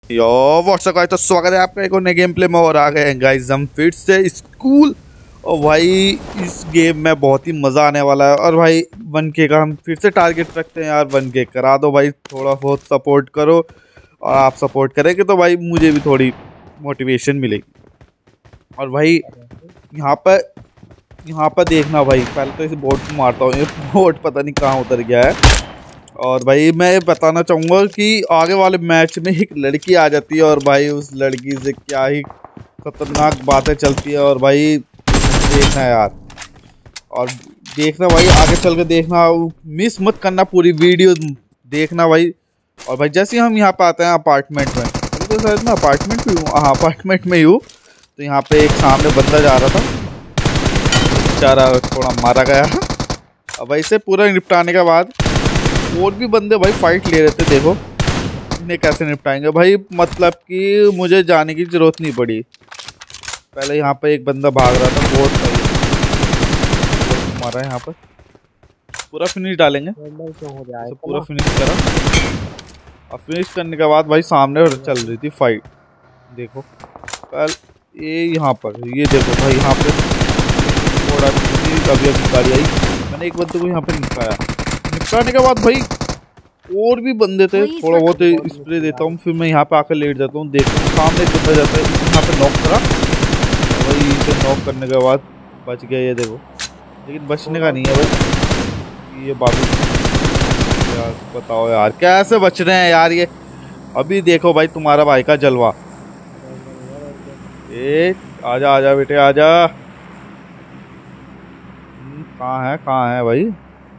यो WhatsApp guys, तो स्वागत है आपका एक और नए गेम प्ले में। और आ गए हैं गाइस हम फिर से स्कूल। और भाई इस गेम में बहुत ही मज़ा आने वाला है। और भाई 1K का हम फिर से टारगेट रखते हैं यार। 1K करा दो भाई, थोड़ा बहुत सपोर्ट करो। और आप सपोर्ट करेंगे तो भाई मुझे भी थोड़ी मोटिवेशन मिलेगी। और भाई यहाँ पर देखना भाई, पहले तो इस बोट को मारता हूँ। ये बोट पता नहीं कहाँ उतर गया है। और भाई मैं ये बताना चाहूँगा कि आगे वाले मैच में एक लड़की आ जाती है और भाई उस लड़की से क्या ही खतरनाक बातें चलती है। और भाई देखना यार, और देखना भाई, आगे चल के देखना, मिस मत करना, पूरी वीडियो देखना भाई। और भाई जैसे हम यहाँ पे आते हैं अपार्टमेंट में, तो शायद मैं अपार्टमेंट में हूँ, हाँ अपार्टमेंट में ही हूँ। तो यहाँ पे एक सामने बंदा जा रहा था, बेचारा थोड़ा मारा गया। अब भाई इसे पूरा निपटाने के बाद और भी बंदे भाई फाइट ले रहे थे। देखो इन्हें कैसे निपटाएंगे भाई, मतलब कि मुझे जाने की जरूरत नहीं पड़ी। पहले यहाँ पे एक बंदा भाग रहा था, बहुत सही हमारा यहाँ पर पूरा फिनिश डालेंगे। तो पूरा फिनिश करा, और फिनिश करने के बाद भाई सामने चल रही थी फाइट। देखो कल ये यहाँ पर, ये देखो भाई यहाँ पे थोड़ा अभी गाड़ी आई, मैंने एक बंदे को यहाँ पे निपटाने के बाद भाई और भी बंदे थे। थोड़ा बहुत स्प्रे देता हूँ, फिर मैं यहाँ पे आकर लेट जाता हूँ। देखता हूँ सामने एक बंदा जाता है, यहाँ पे नॉक करा भाई। इसे नॉक करने के बाद बच गया, ये देखो। लेकिन बचने का नहीं है भाई, ये बाबू यार बताओ यार कैसे बच रहे हैं यार ये। अभी देखो भाई तुम्हारा भाई का जलवा। ए आजा आजा बेटे आजा। कहाँ है भाई।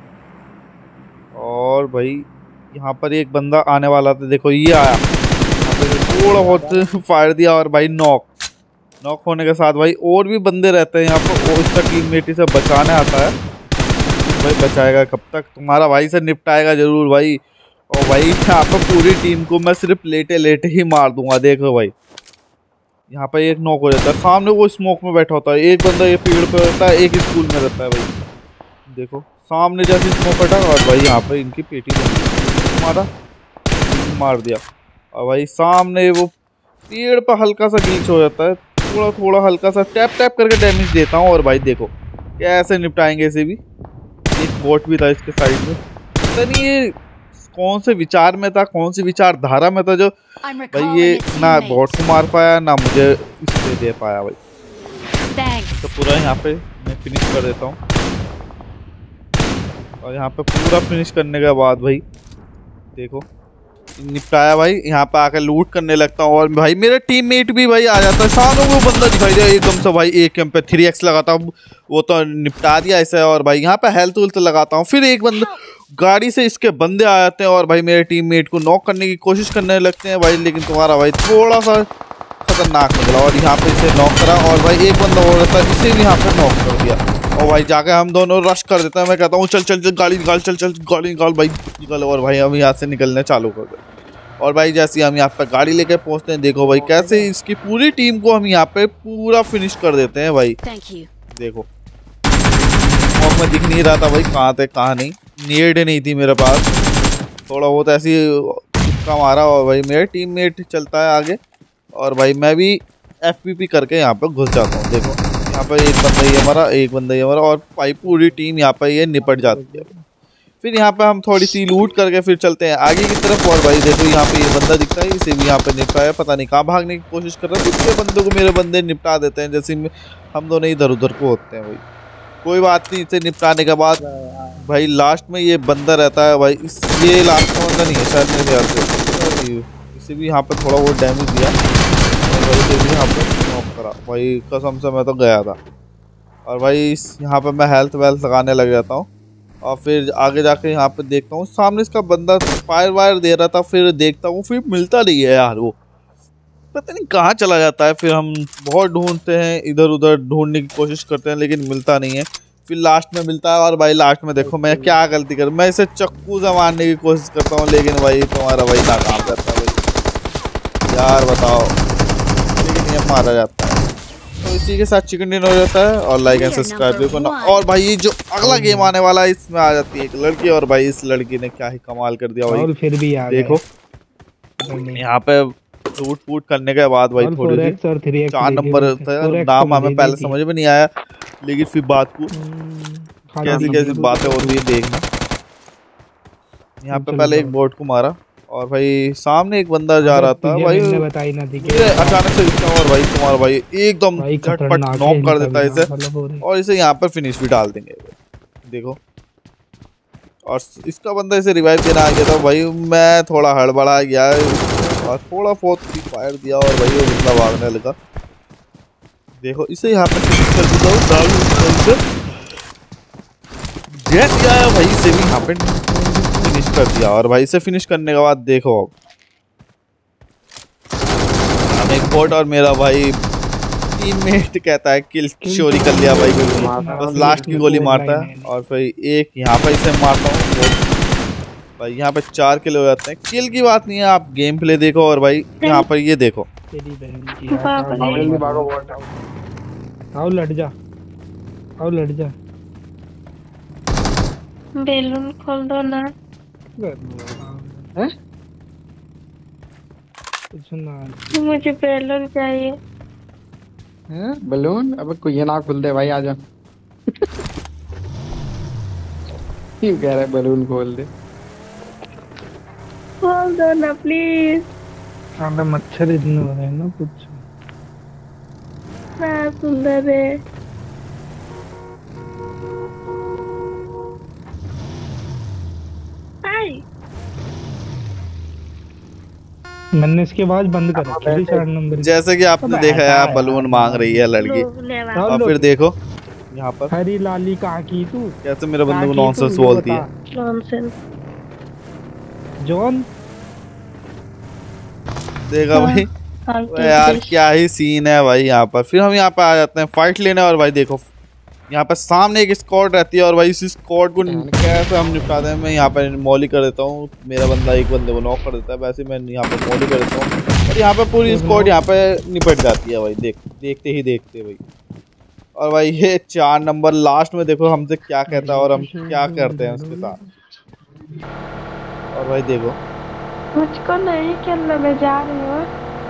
और भाई यहाँ पर एक बंदा आने वाला था, देखो ये आया, थोड़ा बहुत फायर दिया और भाई नॉक होने के साथ भाई और भी बंदे रहते हैं यहाँ पर। और उसका टीममेट से बचाने आता है भाई, बचाएगा कब तक, तुम्हारा भाई से निपटाएगा जरूर भाई। और भाई यहाँ पर पूरी टीम को मैं सिर्फ लेटे लेटे ही मार दूंगा। देखो भाई यहाँ पर एक नॉक हो जाता है, सामने वो स्मोक में बैठा होता है। एक बंदा ये पेड़ पे रहता है, एक स्कूल में रहता है भाई। देखो सामने जैसे स्मोक बैठा, और भाई यहाँ पर इनकी पेटी मारा, मार दिया। और भाई सामने वो पेड़ पर हल्का सा ग्लिच हो जाता है, थोड़ा हल्का सा टैप करके डैमेज देता हूँ। और भाई देखो कैसे निपटाएंगे इसे भी। एक बोट भी था इसके साइड में, पता नहीं ये कौन से विचार में था, कौन सी विचारधारा में था, जो भाई ये ना बोट को मार पाया ना मुझे इससे दे पाया भाई। तो पूरा यहाँ पे मैं फिनिश कर देता हूँ। और यहाँ पे पूरा फिनिश करने के बाद भाई देखो निपटाया भाई। यहाँ पे आकर लूट करने लगता हूँ, और भाई मेरा टीममेट भी भाई आ जाता है। सामने वो बंदा दिखाई दिया एकदम से भाई, एक कैंप पे 3x लगाता हूँ, वो तो निपटा दिया ऐसे। और भाई यहाँ पे हेल्थ उल्थ लगाता हूँ, फिर एक बंदा गाड़ी से इसके बंदे आ जाते हैं और भाई मेरे टीममेट को नॉक करने की कोशिश करने लगते हैं भाई। लेकिन तुम्हारा भाई थोड़ा सा खतरनाक निकला और यहाँ पे इसे नॉक करा। और भाई एक बंदा और रहता है, इसे भी यहाँ पे नॉक कर दिया। और भाई जाके हम दोनों रश कर देते हैं। मैं कहता हूँ चल गाड़ी निकाल, चल गाड़ी निकाल भाई, निकल। और भाई हम यहाँ से निकलने चालू कर दे। और भाई जैसे हम यहाँ पे गाड़ी लेके पहुँचते हैं, देखो भाई कैसे इसकी पूरी टीम को हम यहाँ पे पूरा फिनिश कर देते हैं भाई। देखो स्मोक में दिख नहीं रहा था भाई कहाँ थे कहाँ नहीं, नीड नहीं थी मेरे पास, थोड़ा बहुत ऐसी तुक्का मारा। और भाई मेरे टीममेट चलता है आगे, और भाई मैं भी FPP करके यहाँ पे घुस जाता हूँ। देखो यहाँ पे एक बंदा ही हमारा, और भाई पूरी टीम यहाँ पे ये निपट जाती है। फिर यहाँ पे हम थोड़ी सी लूट करके फिर चलते हैं आगे की तरफ। और भाई देखो यहाँ पे ये बंदा दिखता है, इसे भी यहाँ पे निपटाया, पता नहीं कहाँ भागने की कोशिश कर रहा है। दूसरे बंदे को मेरे बंदे निपटा देते हैं, जैसे हम दोनों इधर उधर को होते हैं भाई। कोई बात नहीं, इसे निपटाने के बाद भाई लास्ट में ये बंदा रहता है भाई। ये लास्ट का बंदा नहीं है शायद मेरे ख्याल से, इसे भी यहाँ पे थोड़ा बहुत डैमेज दिया और भाई इसे भी यहाँ पे नॉक करा भाई। कसम से मैं तो गया था। और भाई यहाँ पे मैं हेल्थ वेल्थ लगाने लग जाता हूँ। और फिर आगे जाके यहाँ पे देखता हूँ सामने इसका बंदा फायर वायर दे रहा था, फिर देखता हूँ फिर मिलता नहीं है यार, वो पता नहीं कहाँ चला जाता है। फिर हम बहुत ढूंढते हैं, इधर उधर ढूंढने की कोशिश करते हैं, लेकिन मिलता नहीं है। फिर लास्ट में मिलता है, और भाई लास्ट में देखो मैं क्या गलती कर, मैं इसे चक्कू से मारने की कोशिश करता हूँ, लेकिन भाई तुम्हारा भाई नाकाम करता है भाई यार, बताओ। लेकिन ये मारा जाता है। तो इसी के साथ चिकन डिनर हो जाता है, और लाइक एंड सब्सक्राइब भी करना। और भाई ये जो अगला गेम आने वाला है, इसमें आ जाती है एक लड़की, और भाई इस लड़की ने क्या ही कमाल कर दिया भाई। फिर भी देखो यहाँ पे लूट फूट करने के बाद भाई थोड़ी सी 4 नंबर नाम हमें पहले समझ में नहीं आया, लेकिन फिर बात को कैसी कैसी बातें हो रही है देखना। यहाँ पे पहले एक बोट को मारा और भाई सामने एक बंदा जा रहा था भाई, अचानक से दिखता और भाई तुम्हारा भाई एकदम झटपट नॉक कर देता है इसे और इसे यहाँ पर फिनिश भी डाल देंगे। देखो और इसका बंदा इसे रिवाइव देना आ गया था भाई, मैं थोड़ा हड़बड़ा गया और थोड़ा बहुत फायर दिया और भाई वो बंदा भागने लगा। देखो इसे यहाँ पे फिनिश कर देता हूँ, जैसे आया भाई इसे भी यहाँ पे फिनिश कर दिया। और भाई इसे फिनिश करने के बाद देखो अब एक बोट और मेरा भाई टीममेट कहता है किल चोरी कर लिया भाई, बस लास्ट की गोली मारता है और फिर एक यहाँ पर इसे मारता हूँ भाई। यहाँ पे 4 किल हो जाते हैं। किल की बात नहीं है, आप गेम प्ले देखो और भाई यहाँ पर ये देखो। आओ लट जा, आओ लट जा। बैलून खोल दो ना। हैं? कुछ ना, मुझे बैलून चाहिए। हैं? बैलून? अब कोई ये ना खुल दे भाई, आजा। क्यों कह रहा है बैलून खोल दे? खोल दो ना प्लीज। सामने मच्छर इतने हो रहे हैं ना, कुछ सुंदर है। मैंने इसके बाद बंद कर रखी थी 4 नंबर। जैसे कि आपने देखा है, आप बलून मांग रही है लड़की और फिर देखो यहाँ पर हरी लाली कहाँ की तू, कैसे मेरे बंदे को नॉनसेंस बोलती है। नॉनसेंस जॉन देखा भाई यार क्या ही सीन है भाई। यहाँ पर फिर हम यहाँ पे आ जाते हैं फाइट लेने और भाई देखो यहाँ पे सामने एक स्क्वाड रहती है और भाई इस स्क्वाड को कैसे हम निपटाते हैं। मैं यहाँ पे मॉली कर देता हूँ, मेरा बंदा एक बंदे को नॉक कर देता है, वैसे मैं यहाँ पे मॉली कर देता हूँ और यहाँ पे पूरी स्क्वाड यहाँ पे निपट जाती है भाई। देखते ही देखते भाई। और भाई ये 4 नंबर लास्ट में देखो हमसे क्या कहता है और हम क्या करते हैं उसके साथ। और भाई देखो मुझको नहीं खेलने में जा रही हो,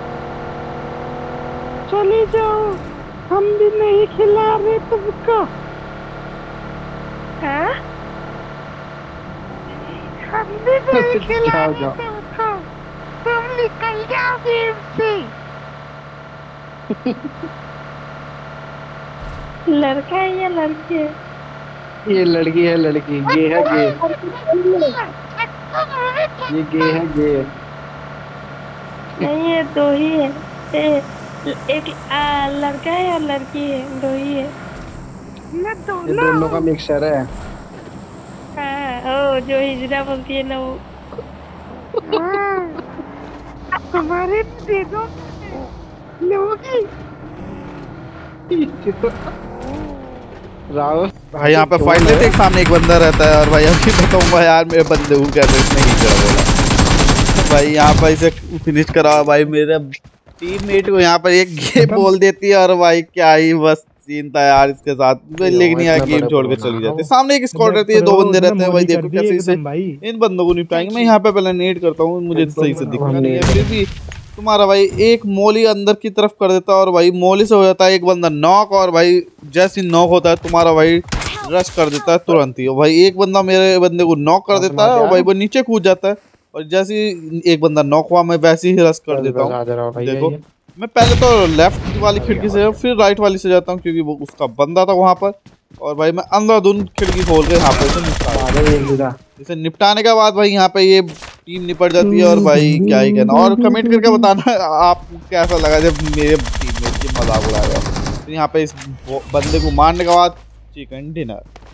चले जाओ, हम भी नहीं खिला रहे तुमको। हाँ? हम भी नहीं खिला रहे तुमको, तुम निकल जाओ गेम से। लड़का है या लड़की है? ये लड़की है, लड़की गे है, गे ये गे है, गे नहीं ये दो ही है, एक लड़का है और लड़की है, दो ही है। ये दोनों का मिक्सचर है। हाँ ओ जो हिजरा बोलती है ना वो। हमारे दे दो लोगी। राहुल भाई यहाँ पे फाइट लेते एक सामने एक बंदा रहता है और भाई अभी बताऊंगा यार मेरे बंदे को कैसे इसने ही करा बोला भाई। यहाँ पर इसे फिनिश करा भाई, मेरे टीममेट को यहाँ पर एक गेम बोल देती है और भाई क्या ही बस सीन था यार इसके साथ। लेकिन यार गेम छोड़ के चली जाती है। सामने एक स्क्वाड रहती है, 2 बंदे रहते हैं भाई। देखो कैसे इसे इन बंदों को निपटाएंगे। मैं यहाँ पे पहले नेट करता हूँ, मुझे सही से दिख नहीं है, फिर भी तुम्हारा भाई एक मोली अंदर की तरफ कर देता है और भाई मोली से हो जाता है एक बंदा नॉक। और भाई जैसे नॉक होता है तुम्हारा भाई रश कर देता है तुरंत ही। और भाई एक बंदा मेरे बंदे को नॉक कर देता है और भाई वो नीचे कूद जाता है और जैसे ही एक बंदा नॉक हुआ मैं वैसे ही रश कर देता हूँ। देखो मैं पहले तो लेफ्ट वाली खिड़की से फिर राइट वाली से जाता हूँ क्योंकि वो उसका बंदा था वहाँ पर। और भाई मैं अंधाधुंध खिड़की खोल के यहाँ पे इसे निपटाने के बाद भाई यहाँ पे ये टीम निपट जाती है। और भाई क्या ही कहना, और कमेंट करके बताना आपको कैसा लगा जब मेरे टीममेट की मजाक उड़ाया। तो यहाँ पे इस बंदे को मारने के बाद चिकन डिनर।